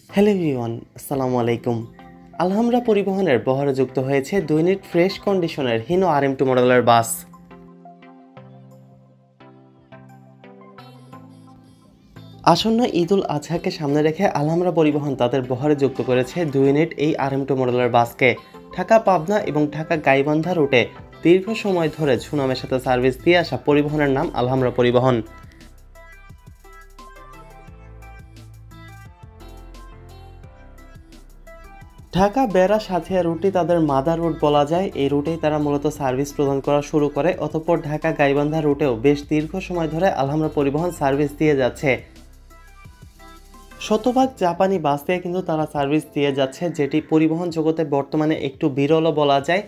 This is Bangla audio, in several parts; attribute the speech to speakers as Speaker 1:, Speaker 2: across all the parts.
Speaker 1: হ্যালো এভরিওয়ান, আসসালামু আলাইকুম। আলহামরা পরিবহনের বহরে যুক্ত হয়েছে 2 ইউনিট ফ্রেশ কন্ডিশনের হিনো RM2 মডেলের বাস। আসন্ন ঈদুল আজহাকে সামনে রেখে আলহামরা পরিবহন তাদের বহরে যুক্ত করেছে 2 ইউনিট এই RM2 মডেলের বাসকে। ঢাকা পাবনা এবং ঢাকা গাইবান্ধা রুটে দীর্ঘ সময় ধরে সুনামের সাথে সার্ভিস দিয়ে আসা পরিবহনের নাম আলহামরা পরিবহন। ঢাকা বেড়া সাথিয়া রুটটি তাদের মাদার রুট বলা যায়। এই রুটেই তারা মূলত সার্ভিস প্রদান করা শুরু করে। অতঃপর ঢাকা গাইবান্ধা রুটেও বেশ দীর্ঘ সময় ধরে আলহামরা পরিবহন সার্ভিস দিয়ে যাচ্ছে। শতভাগ জাপানি বাস দিয়ে কিন্তু তারা সার্ভিস দিয়ে যাচ্ছে, যেটি পরিবহন জগতে বর্তমানে একটু বিরলও বলা যায়।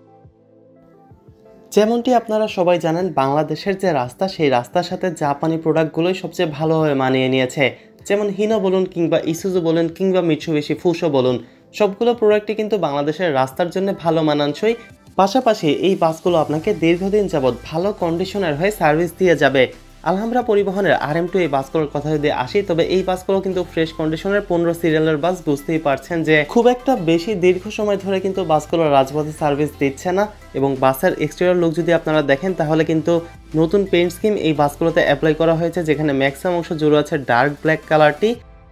Speaker 1: যেমনটি আপনারা সবাই জানেন, বাংলাদেশের যে রাস্তা, সেই রাস্তার সাথে জাপানি প্রোডাক্টগুলোই সবচেয়ে ভালোভাবে মানিয়ে নিয়েছে। যেমন হিনো বলুন কিংবা ইসুজু বলুন কিংবা মিৎসুবিশি ফুসো বলুন, সবগুলো প্রোডাক্টই কিন্তু বাংলাদেশের রাস্তার জন্য ভালো মানানসই। পাশাপাশি এই বাসগুলো আপনাকে দীর্ঘদিন যাবৎ ভালো কন্ডিশনের হয়ে সার্ভিস দিয়ে যাবে। আলহামরা পরিবহনের RM2 এই বাসগুলোর কথা যদি আসি, তবে এই বাসগুলো কিন্তু ফ্রেশ কন্ডিশনের 15 সিরিয়ালের বাস। বুঝতেই পারছেন যে খুব একটা বেশি দীর্ঘ সময় ধরে কিন্তু বাসগুলো রাজপথে সার্ভিস দিচ্ছে না। এবং বাসের এক্সটেরিয়র লুক যদি আপনারা দেখেন, তাহলে কিন্তু নতুন পেইন্ট স্কিম এই বাসগুলোতে অ্যাপ্লাই করা হয়েছে, যেখানে ম্যাক্সিমাম অংশ জুড়ে আছে ডার্ক ব্ল্যাক কালারটি।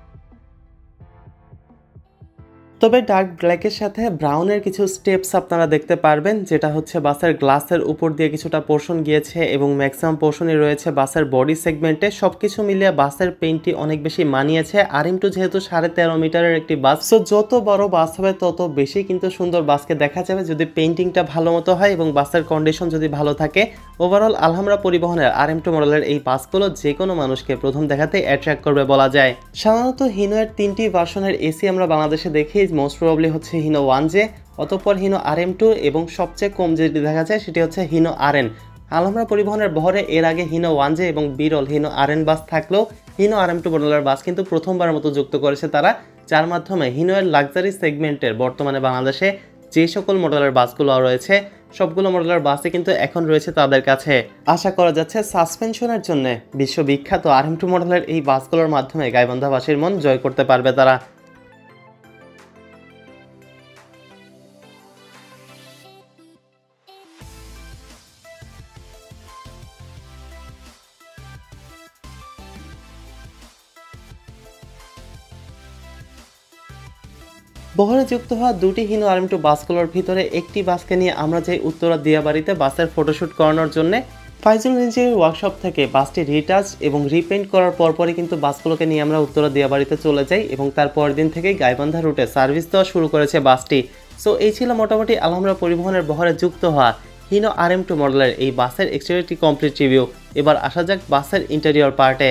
Speaker 1: তবে ডার্ক ব্ল্যাকের সাথে ব্রাউনের কিছু স্টেপস আপনারা দেখতে পারবেন, যেটা হচ্ছে বাসের গ্লাসের উপর দিয়ে কিছুটা পোর্শন গিয়েছে এবং ম্যাক্সিমাম পোর্শনই রয়েছে বাসের বডি সেগমেন্টে। সবকিছু মিলিয়ে বাসের পেইন্টটি অনেক বেশি মানিয়েছে। RM2 যেহেতু 13.5 মিটারের একটি বাস, সো যত বড় বাস হবে তত বেশি কিন্তু সুন্দর বাসকে দেখা যাবে যদি পেইন্টিংটা ভালো মতো হয় এবং বাসের কন্ডিশন যদি ভালো থাকে। ওভারঅল আলহামরা পরিবহনের RM2 মডেলের এই বাসগুলো যে কোনো মানুষকে প্রথম দেখাতেই অ্যাট্রাক্ট করবে বলা যায়। সাধারণত হিনোয়ের 3টি ভার্সনের এসি আমরা বাংলাদেশে দেখি। মোস্ট প্রবাবলি হচ্ছে হিনো 1J, অতঃপর হিনো RM2 এবং সবচেয়ে কম যেটি দেখা যায় সেটি হচ্ছে হিনো RN। আলহামরা পরিবহনের বহরে এর আগে হিনো 1J এবং বিরল হিনো RN বাস থাকলেও হিনো RM2 মডেলের বাস কিন্তু প্রথমবারের মতো যুক্ত করেছে তারা, যার মাধ্যমে হিনোয়ের লাক্সারি সেগমেন্টের বর্তমানে বাংলাদেশে যে সকল মডেলের বাসগুলো রয়েছে, সবগুলো মডেলের বাসই কিন্তু এখন রয়েছে তাদের কাছে। আশা করা যাচ্ছে সাসপেনশনের জন্য বিশ্ববিখ্যাত RM2 মডেলের এই বাসগুলোর মাধ্যমে গাইবান্ধাবাসীর মন জয় করতে পারবে তারা। বহরে যুক্ত হওয়া দুটি হিনো RM2 বাসগুলোর ভিতরে একটি বাসকে নিয়ে আমরা যাই উত্তরা দিয়াবাড়িতে বাসের ফটোশ্যুট করানোর জন্য। ফাইজুল ইঞ্জিনিয়ারিং ওয়ার্কশপ থেকে বাসটি রিটাচ এবং রিপেইন্ট করার পরপরই কিন্তু বাসগুলোকে নিয়ে আমরা উত্তরা দিয়াবাড়িতে চলে যাই এবং তারপর দিন থেকেই গাইবান্ধা রুটে সার্ভিস দেওয়া শুরু করেছে বাসটি। সো এই ছিল মোটামুটি আলহামরা পরিবহনের বহরে যুক্ত হওয়া হিনো RM2 মডেলের এই বাসের এক্সটেরিয়রটি কমপ্লিট রিভিউ। এবার আসা যাক বাসের ইন্টেরিয়র পার্টে।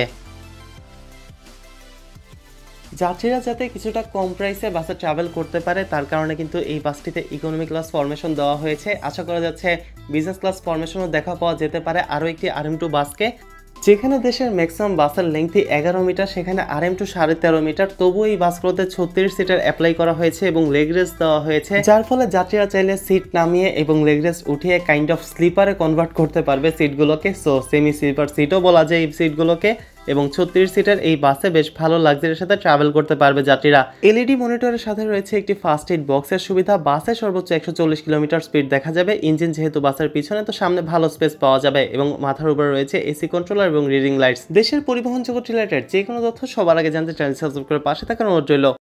Speaker 1: যাত্রীরা যাতে কিছুটা কম প্রাইসে বাসে ট্রাভেল করতে পারে, তার কারণে কিন্তু এই বাসটিতে ইকোনমি ক্লাস ফরমেশন দেওয়া হয়েছে। আশা করা যাচ্ছে বিজনেস ক্লাস ফরমেশনও দেখা পাওয়া যেতে পারে আরও একটি RM2 বাসকে। যেখানে দেশের ম্যাক্সিমাম বাসের লেংথই 11 মিটার, সেখানে RM2 13.5 মিটার। তবু এই বাসগুলোতে 36 সিটের অ্যাপ্লাই করা হয়েছে এবং লেগ রেস্ট দেওয়া হয়েছে, যার ফলে যাত্রীরা চাইলে সিট নামিয়ে এবং লেগ রেস্ট উঠিয়ে কাইন্ড অফ স্লিপারে কনভার্ট করতে পারবে সিটগুলোকে। সো সেমি স্লিপার সিটও বলা যায় এই সিটগুলোকে। এবং 36 সিটের এই বাসে বেশ ভালো লাক্সারির সাথে ট্রাভেল করতে পারবে যাত্রীরা। এলইডি মনিটরের সাথে রয়েছে একটি ফার্স্ট এইড বক্সের সুবিধা। বাসে সর্বোচ্চ 140 কিলোমিটার স্পিড দেখা যাবে। ইঞ্জিন যেহেতু বাসের পিছনে, তো সামনে ভালো স্পেস পাওয়া যাবে এবং মাথার উপরে রয়েছে এসি কন্ট্রোলার এবং রিডিং লাইটস। দেশের পরিবহন জগৎ রিলেটেড যে কোনো তথ্য সবার আগে জানতে চ্যানেল সাবস্ক্রাইব করে পাশে থাকার অনুরোধ রইল।